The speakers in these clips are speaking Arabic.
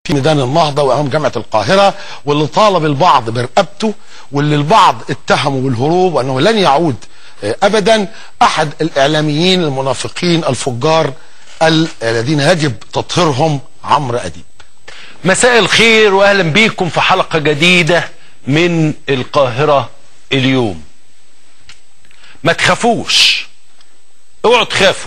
في ميدان النهضة وأمام جامعة القاهرة، واللي طالب البعض برقبته، واللي البعض اتهموا بالهروب وأنه لن يعود أبدا، أحد الإعلاميين المنافقين الفجار الذين يجب تطهيرهم، عمرو أديب. مساء الخير وأهلا بيكم في حلقة جديدة من القاهرة اليوم. ما تخافوش، اوعوا تخافوا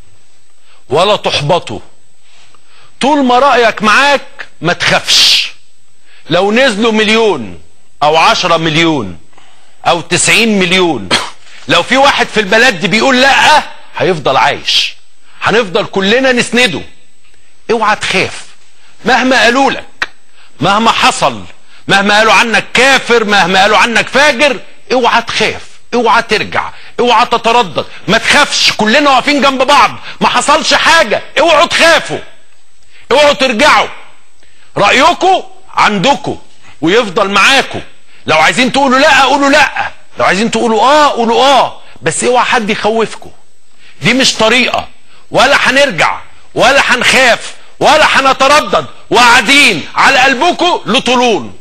ولا تحبطوا، طول ما رأيك معاك ما تخافش. لو نزلوا 1,000,000 أو 10 مليون أو 90 مليون، لو في واحد في البلد دي بيقول لأ، هيفضل عايش، هنفضل كلنا نسنده. اوعى تخاف مهما قالوا لك، مهما حصل، مهما قالوا عنك كافر، مهما قالوا عنك فاجر، اوعى تخاف، اوعى ترجع، اوعى تتردد، ما تخافش، كلنا واقفين جنب بعض، ما حصلش حاجة. اوعوا تخافوا، اوعوا ترجعوا، رأيكم عندكم ويفضل معاكم. لو عايزين تقولوا لا قولوا لا، لو عايزين تقولوا قولوا بس اوعى حد يخوفكم. دي مش طريقة، ولا هنرجع ولا هنخاف ولا هنتردد، وقاعدين على قلبكم لطولون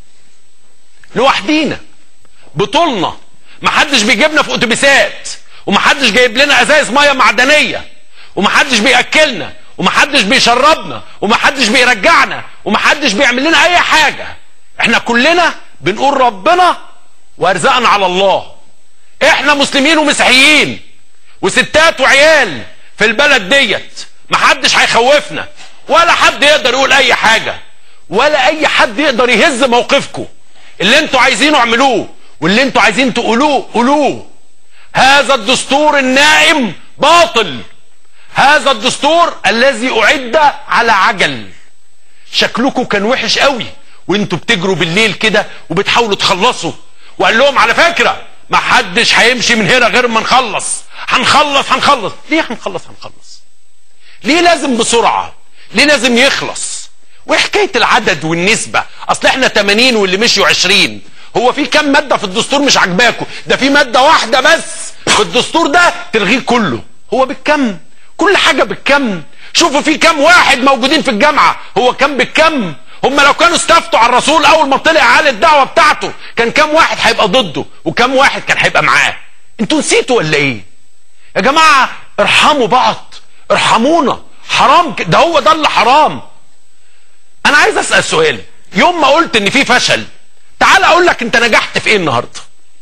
لوحدينا بطولنا. محدش بيجيبنا في اتوبيسات، ومحدش جايب لنا ازايز ميه معدنيه، ومحدش بياكلنا، ومحدش بيشربنا، ومحدش بيرجعنا، ومحدش بيعمل لنا اي حاجه. احنا كلنا بنقول ربنا وارزقنا على الله. احنا مسلمين ومسيحيين وستات وعيال في البلد ديت، محدش هيخوفنا، ولا حد يقدر يقول اي حاجه، ولا اي حد يقدر يهز موقفكم. اللي انتوا عايزينه اعملوه، واللي انتوا عايزين تقولوه قولوه. هذا الدستور النائم باطل، هذا الدستور الذي اعد على عجل. شكلكم كان وحش قوي وانتوا بتجروا بالليل كده وبتحاولوا تخلصوا، وقال لهم على فكره ما حدش هيمشي من هنا غير ما نخلص. هنخلص ليه؟ هنخلص ليه؟ لازم بسرعه، ليه لازم يخلص؟ وحكايه العدد والنسبه، اصل احنا 80 واللي مشيوا 20. هو في كام ماده في الدستور مش عاجباكم؟ ده في ماده واحده بس في الدستور ده تلغيه كله. هو بالكم، كل حاجه بالكم. شوفوا في كام واحد موجودين في الجامعه، هو كام بالكم. هم لو كانوا استفتوا على الرسول اول ما طلع على الدعوه بتاعته، كان كام واحد هيبقى ضده وكام واحد كان هيبقى معاه؟ انتوا نسيتوا ولا ايه يا جماعه؟ ارحموا بعض، ارحمونا، حرام ده، هو ده اللي حرام. انا عايز اسال سؤال، يوم ما قلت ان في فشل، تعال اقول لك انت نجحت في ايه النهارده؟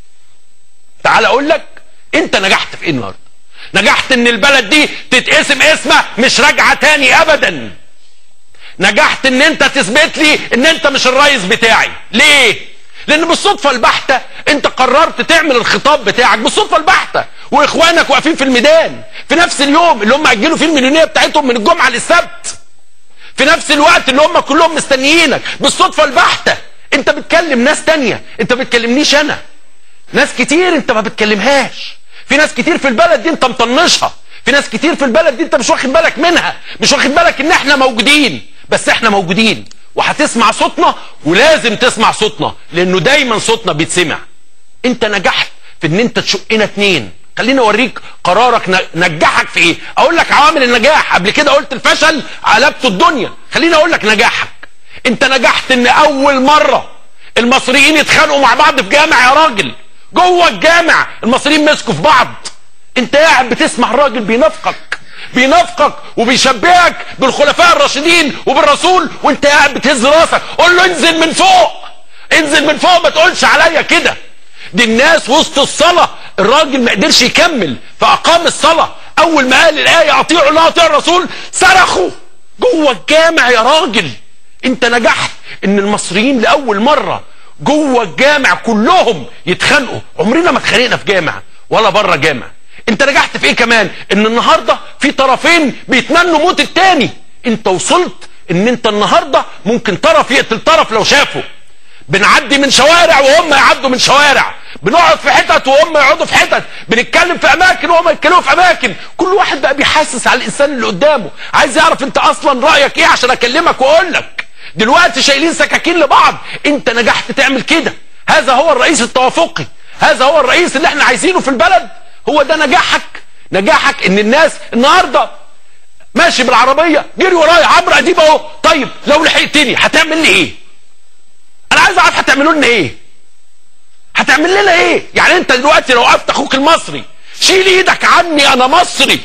تعال اقول لك انت نجحت في ايه النهارده؟ نجحت ان البلد دي تتقسم اسمها مش راجعه تاني ابدا. نجحت ان انت تثبت لي ان انت مش الرئيس بتاعي. ليه؟ لان بالصدفه البحته انت قررت تعمل الخطاب بتاعك بالصدفه البحته، واخوانك واقفين في الميدان في نفس اليوم اللي هم اجلوا فيه المليونيه بتاعتهم من الجمعه للسبت، في نفس الوقت اللي هم كلهم مستنيينك بالصدفه البحته. انت بتكلم ناس تانية، انت بتكلمنيش انا. ناس كتير انت ما بتكلمهاش، في ناس كتير في البلد دي انت مطنشها، في ناس كتير في البلد دي انت مش واخد بالك منها، مش واخد بالك ان احنا موجودين. بس احنا موجودين، وهتسمع صوتنا، ولازم تسمع صوتنا لانه دايما صوتنا بيتسمع. انت نجحت في ان انت تشقنا 2. خليني اوريك قرارك نجحك في ايه. اقول لك عوامل النجاح، قبل كده قلت الفشل قلبت الدنيا، خليني اقول لك نجاحك. انت نجحت ان اول مره المصريين يتخانقوا مع بعض في جامع يا راجل، جوه الجامع المصريين مسكوا في بعض. انت قاعد بتسمع الراجل بينافقك وبيشبهك بالخلفاء الراشدين وبالرسول، وانت قاعد بتهز راسك. قول له انزل من فوق، انزل من فوق، ما تقولش عليا كده. دي الناس وسط الصلاه الراجل ما قدرش يكمل فاقام الصلاه، اول ما قال الايه اطيعوا الله واطيعوا الرسول صرخوا جوه الجامع يا راجل. انت نجحت ان المصريين لاول مره جوه الجامع كلهم يتخانقوا. عمرنا ما اتخانقنا في جامع ولا بره جامع. انت نجحت في ايه كمان؟ ان النهارده في طرفين بيتمنوا موت التاني. انت وصلت ان انت النهارده ممكن طرف يقتل طرف لو شافه. بنعدي من شوارع وهم يعدوا من شوارع، بنقعد في حتت وهم يقعدوا في حتت، بنتكلم في اماكن وهم يتكلموا في اماكن. كل واحد بقى بيحسس على الانسان اللي قدامه، عايز يعرف انت اصلا رايك ايه عشان اكلمك واقول لك. دلوقتي شايلين سكاكين لبعض. انت نجحت تعمل كده. هذا هو الرئيس التوافقي، هذا هو الرئيس اللي احنا عايزينه في البلد. هو ده نجاحك ان الناس النهارده ماشي بالعربيه جري ورايا عمرو اديب اهو. طيب لو لحقتني هتعمل لي ايه؟ انا عايز اعرف هتعملوا لنا ايه؟ هتعمل لنا ايه؟ يعني انت دلوقتي لو وقفت اخوك المصري شيل ايدك عني، انا مصري،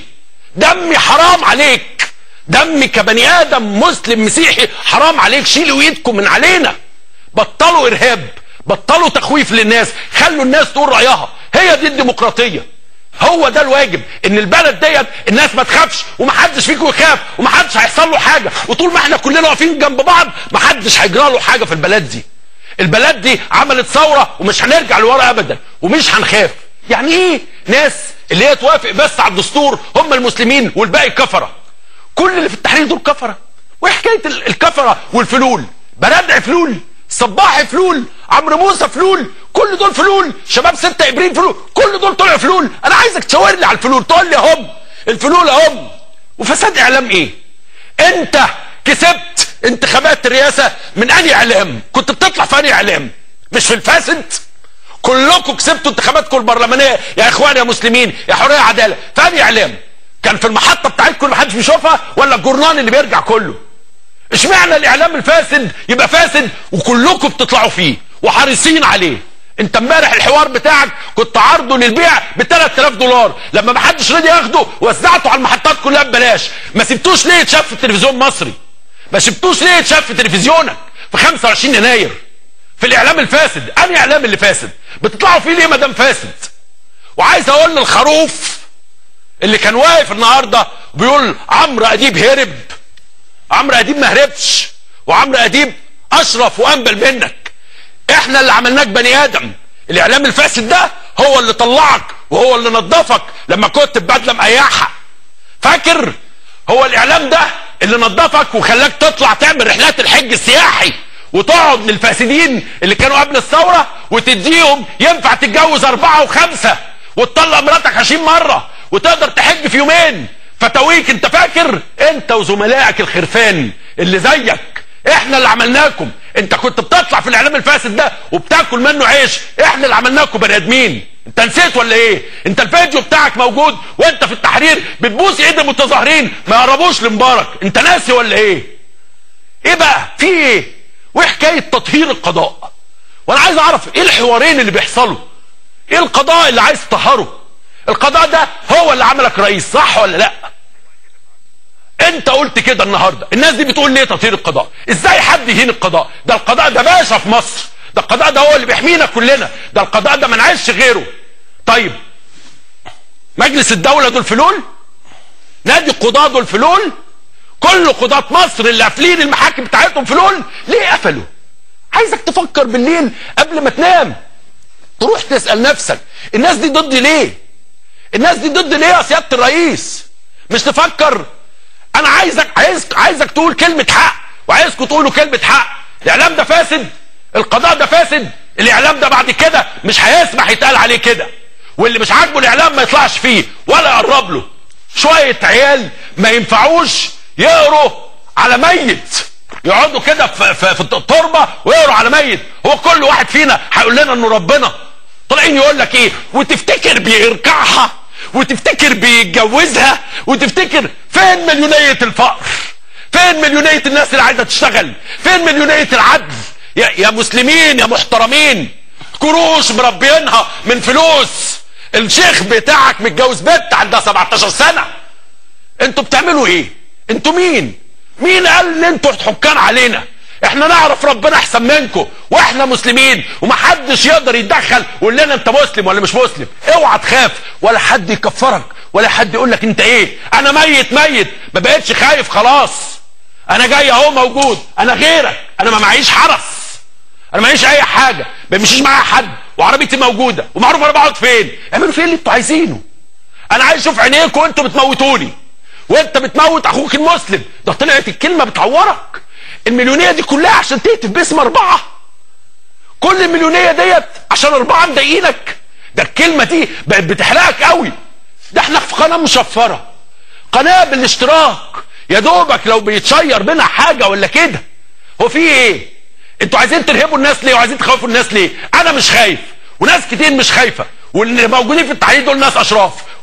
دمي حرام عليك، دمي كبني ادم مسلم مسيحي حرام عليك، شيلوا ايدكم من علينا. بطلوا ارهاب، بطلوا تخويف للناس، خلوا الناس تقول رايها. هي دي الديمقراطيه، هو ده الواجب، ان البلد ديت الناس ما تخافش ومحدش فيكم يخاف ومحدش هيحصل له حاجه، وطول ما احنا كلنا واقفين جنب بعض محدش هيجرى له حاجه في البلد دي. البلد دي عملت ثوره ومش هنرجع لورا ابدا ومش هنخاف. يعني ايه ناس اللي هي توافق بس على الدستور هم المسلمين والباقي كفره؟ كل اللي في التحرير دول كفره. وايه حكايه الكفره والفلول؟ بردع فلول، صباح فلول، عمرو موسى فلول، كل دول فلول، شباب 6 ابريل فلول، كل دول طلعوا فلول. انا عايزك تشاور لي على الفلول، تقول لي هم الفلول اهم. وفساد اعلام ايه؟ انت كسبت انتخابات الرئاسه من انهي اعلام؟ كنت بتطلع في انهي اعلام؟ مش في الفاسد؟ كلكم كسبتوا انتخاباتكم البرلمانيه يا اخوان يا مسلمين يا حريه عداله، في انهي اعلام؟ كان في المحطه بتاعتكم اللي محدش بيشوفها ولا الجورنال اللي بيرجع كله؟ اشمعنى الاعلام الفاسد يبقى فاسد وكلكم بتطلعوا فيه وحريصين عليه؟ انت امبارح الحوار بتاعك كنت عارضه للبيع ب 3000 دولار، لما ما حدش راضي ياخده وزعته على المحطات كلها ببلاش. ما سبتوش ليه يتشاف في التلفزيون المصري؟ ما سبتوش ليه يتشاف في تلفزيونك في 25 يناير؟ في الاعلام الفاسد، انهي اعلام اللي فاسد؟ بتطلعوا فيه ليه ما دام فاسد؟ وعايز اقول للخروف اللي كان واقف النهارده بيقول عمرو اديب هرب، عمرو اديب ما هربش، وعمرو اديب اشرف وانبل منك. احنا اللي عملناك بني ادم. الاعلام الفاسد ده هو اللي طلعك وهو اللي نظفك لما كنت ببدله مقيحه. فاكر؟ هو الاعلام ده اللي نظفك وخلاك تطلع تعمل رحلات الحج السياحي وتقعد للفاسدين اللي كانوا قبل الثوره وتديهم ينفع تتجوز 4 و5 وتطلق مراتك 20 مره وتقدر تحج في يومين فتويك. انت فاكر؟ انت وزملائك الخرفان اللي زيك احنا اللي عملناكم. انت كنت بتطلع في الاعلام الفاسد ده وبتاكل منه عيش، احنا اللي عملناكم بني ادمين. انت نسيت ولا ايه؟ انت الفيديو بتاعك موجود وانت في التحرير بتبوس ايد المتظاهرين ما يقربوش لمبارك. انت ناسي ولا ايه؟ ايه بقى؟ في ايه؟ وايه حكايه تطهير القضاء؟ وانا عايز اعرف ايه الحوارين اللي بيحصلوا؟ ايه القضاء اللي عايز تطهره؟ القضاء ده هو اللي عملك رئيس، صح ولا لا؟ انت قلت كده النهارده. الناس دي بتقول ليه تطهير القضاء؟ ازاي حد يهين القضاء؟ ده القضاء ده باشا في مصر، ده القضاء ده هو اللي بيحمينا كلنا، ده القضاء ده ما نعيش غيره. طيب مجلس الدوله دول فلول؟ نادي القضاة دول فلول؟ كل قضاة مصر اللي قافلين المحاكم بتاعتهم فلول؟ ليه قفلوا؟ عايزك تفكر بالليل قبل ما تنام، تروح تسأل نفسك الناس دي ضد ليه؟ الناس دي ضد ليه يا سيادة الرئيس؟ مش تفكر؟ انا عايزك تقول كلمة حق، وعايزكم تقولوا كلمة حق. الاعلام ده فاسد، القضاء ده فاسد، الاعلام ده بعد كده مش هيسمح يتقال عليه كده، واللي مش عاجبه الاعلام ما يطلعش فيه ولا يقرب له. شوية عيال ما ينفعوش يقروا على ميت، يقعدوا كده في التربة ويقروا على ميت. هو كل واحد فينا هيقول لنا انه ربنا. طالعين يقول لك ايه؟ وتفتكر بيركعها وتفتكر بيتجوزها وتفتكر فين مليونية الفقر؟ فين مليونية الناس اللي عايزة تشتغل؟ فين مليونية العدل؟ يا مسلمين يا محترمين، كروش مربينها من فلوس. الشيخ بتاعك متجوز بنت عندها 17 سنة. انتوا بتعملوا ايه؟ انتوا مين؟ مين قال ان انتوا حكام علينا؟ احنا نعرف ربنا احسن منكم، واحنا مسلمين ومحدش يقدر يتدخل ويقول لنا انت مسلم ولا مش مسلم. اوعى تخاف ولا حد يكفرك ولا حد يقول لك انت ايه. انا ميت ما بقتش خايف خلاص. انا جاي اهو موجود، انا غيرك، انا ما معيش حرس، انا معيش اي حاجه، ما بيمشيش معايا حد، وعربيتي موجوده ومعروف انا بقعد فين. اعملوا فين اللي انتوا عايزينه. انا عايز اشوف عينيكم وانتوا بتموتوني وانت بتموت اخوك المسلم. ده طلعت الكلمه بتعورك. المليونيه دي كلها عشان تهتف باسم 4؟ كل المليونيه ديت عشان 4 مضايقينك؟ ده الكلمه دي بقت بتحرقك قوي. ده احنا في قناه مشفره، قناه بالاشتراك، يا دوبك لو بيتشير منها حاجه ولا كده. هو في ايه؟ انتوا عايزين ترهبوا الناس ليه وعايزين تخوفوا الناس ليه؟ انا مش خايف وناس كتير مش خايفه، واللي موجودين في التحرير دول ناس اشراف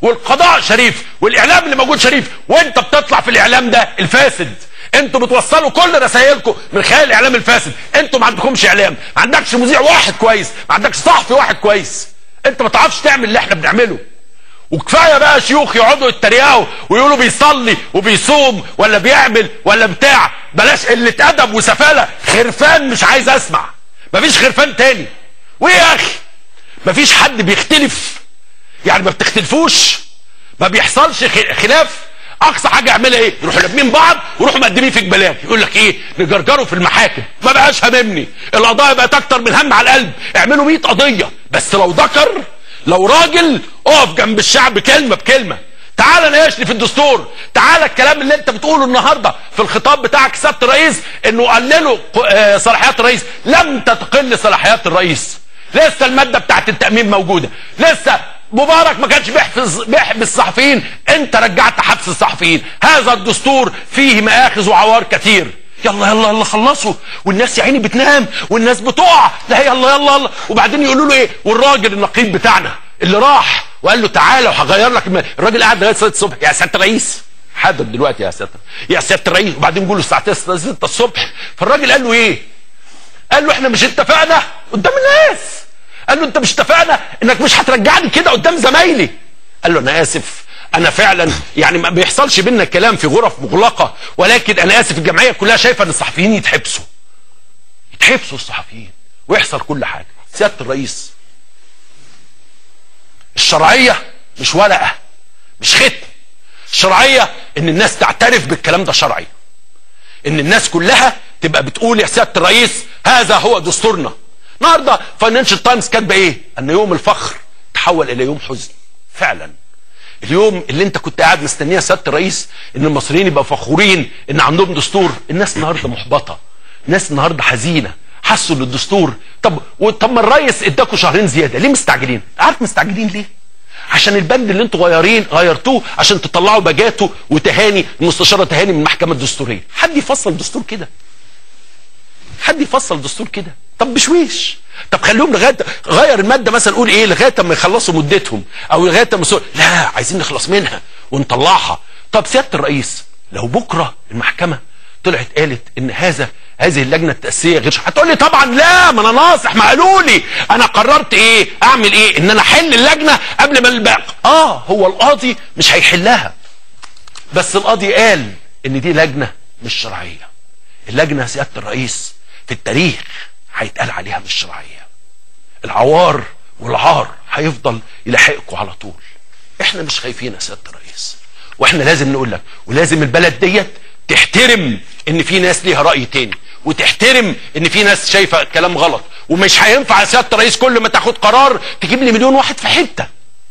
والقضاء شريف والاعلام اللي موجود شريف، وانت بتطلع في الاعلام ده الفاسد. انتوا بتوصلوا كل رسائلكم من خلال الاعلام الفاسد. انتوا ما عندكمش اعلام، ما عندكش مذيع واحد كويس، ما عندكش صحفي واحد كويس. انت ما تعرفش تعمل اللي احنا بنعمله. وكفايه بقى شيوخ يقعدوا يتريقوا ويقولوا بيصلي وبيصوم ولا بيعمل ولا بتاع. بلاش قله ادب وسفاله. خرفان مش عايز اسمع. مفيش خرفان تاني. وايه يا اخي؟ مفيش حد بيختلف، يعني ما بتختلفوش، ما بيحصلش خلاف. اقصى حاجه يعملها ايه؟ يروحوا لابمين بعض ويروحوا مقدمين فيك بلاغ، يقول لك ايه؟ نجرجره في المحاكم. ما بقاش هاممني، القضايا بقت اكتر من هم على القلب. اعملوا 100 قضيه، بس لو ذكر، لو راجل، اقف جنب الشعب كلمه بكلمه. تعال ناقشني في الدستور، تعال الكلام اللي انت بتقوله النهارده في الخطاب بتاعك سياده الرئيس انه قللوا صلاحيات الرئيس. لم تقل صلاحيات الرئيس، لسه الماده بتاعت التامين موجوده، لسه مبارك ما كانش بيحبس الصحفيين، انت رجعت حبس الصحفيين. هذا الدستور فيه مآخذ وعوار كتير. يلا يلا يلا خلصوا، والناس يا عيني بتنام والناس بتقع. لا يلا يلا يلا. وبعدين يقولوا له ايه؟ والراجل النقيب بتاعنا اللي راح وقال له تعالى وهغير لك الراجل قاعد لغايه 6 الصبح. يا سياده الرئيس حاضر دلوقتي يا سياده الرئيس. وبعدين بيقول له الساعه 6 الصبح. فالراجل قال له ايه؟ قال له احنا مش اتفقنا قدام الناس. قال له انت مش اتفقنا انك مش هترجعني كده قدام زمايلي؟ قال له انا اسف، انا فعلا يعني ما بيحصلش بينا كلام في غرف مغلقه، ولكن انا اسف الجمعيه كلها شايفه ان الصحفيين يتحبسوا الصحفيين ويحصل كل حاجه. سياده الرئيس، الشرعيه مش ورقه، مش ختم. الشرعيه ان الناس تعترف بالكلام ده شرعي، ان الناس كلها تبقى بتقول يا سياده الرئيس هذا هو دستورنا. النهارده فاينانشال تايمز كاتبه ايه؟ ان يوم الفخر تحول الى يوم حزن. فعلا اليوم اللي انت كنت قاعد مستنيه سياده الرئيس ان المصريين يبقوا فخورين ان عندهم دستور، الناس النهارده محبطه، الناس النهارده حزينه، حسوا ان الدستور. طب ما الرئيس اداكوا شهرين زياده، ليه مستعجلين؟ عارف مستعجلين ليه؟ عشان البند اللي انتوا غيرتوه عشان تطلعوا باجاته وتهاني المستشاره تهاني من المحكمه الدستوريه. حد يفصل دستور كده؟ حد يفصل دستور كده؟ طب بشويش. طب خليهم لغايه غير الماده مثلا، قول ايه؟ لغايه اما يخلصوا مدتهم او لغايه اما لا عايزين نخلص منها ونطلعها. طب سياده الرئيس لو بكره المحكمه طلعت قالت ان هذه اللجنه التاسيسيه غير، هتقول لي طبعا لا، ما انا ناصح، ما قالوا لي انا قررت ايه؟ اعمل ايه؟ ان انا احل اللجنه قبل ما الباقي. هو القاضي مش هيحلها، بس القاضي قال ان دي لجنه مش شرعيه. اللجنه يا سياده الرئيس في التاريخ هيتقال عليها مش شرعيه. العوار والعار هيفضل يلاحقكم على طول. احنا مش خايفين يا سياده الرئيس، واحنا لازم نقول لك، ولازم البلد ديت تحترم ان في ناس ليها راي تاني، وتحترم ان في ناس شايفه كلام غلط. ومش هينفع يا سياده الرئيس كل ما تاخد قرار تجيب لي 1,000,000 واحد في حته.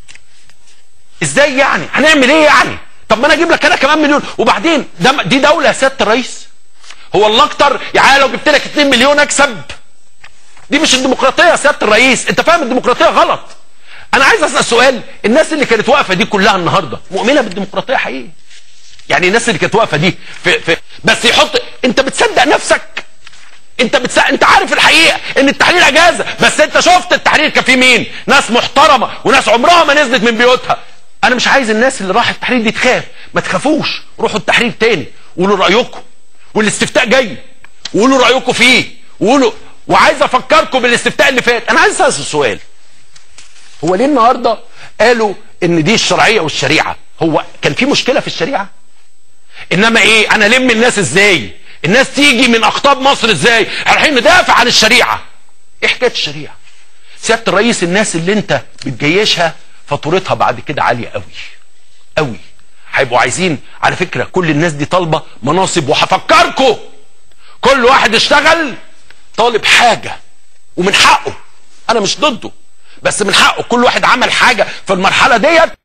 ازاي يعني؟ هنعمل ايه يعني؟ طب ما انا اجيب لك انا كمان 1,000,000. وبعدين دي دوله يا سياده الرئيس؟ هو الله اكتر يعني لو جبت لك 2 مليون اكسب؟ دي مش الديمقراطيه يا سياده الرئيس، انت فاهم الديمقراطيه غلط. انا عايز اسال سؤال، الناس اللي كانت واقفه دي كلها النهارده مؤمنه بالديمقراطيه حقيقي؟ يعني الناس اللي كانت واقفه دي بس يحط، انت بتصدق نفسك؟ انت عارف الحقيقه ان التحرير اجازه، بس انت شفت التحرير كان فيه مين؟ ناس محترمه وناس عمرها ما نزلت من بيوتها. انا مش عايز الناس اللي راحت التحرير دي تخاف، ما تخافوش، روحوا التحرير تاني وقولوا رايكم، والاستفتاء جاي وقولوا رايكم فيه وقولوا. وعايز افكركم بالاستفتاء اللي فات. انا عايز اسال سؤال، هو ليه النهارده قالوا ان دي الشرعيه والشريعه؟ هو كان في مشكله في الشريعه؟ انما ايه؟ انا لم الناس ازاي؟ الناس تيجي من اقطاب مصر ازاي؟ رايحين ندافع عن الشريعه. ايه حكايه الشريعه؟ سياده الرئيس، الناس اللي انت بتجيشها فاتورتها بعد كده عاليه قوي قوي. هيبقوا عايزين، على فكره كل الناس دي طالبه مناصب، وهفكركم كل واحد اشتغل طالب حاجه ومن حقه. انا مش ضده، بس من حقه. كل واحد عمل حاجه في المرحله ديت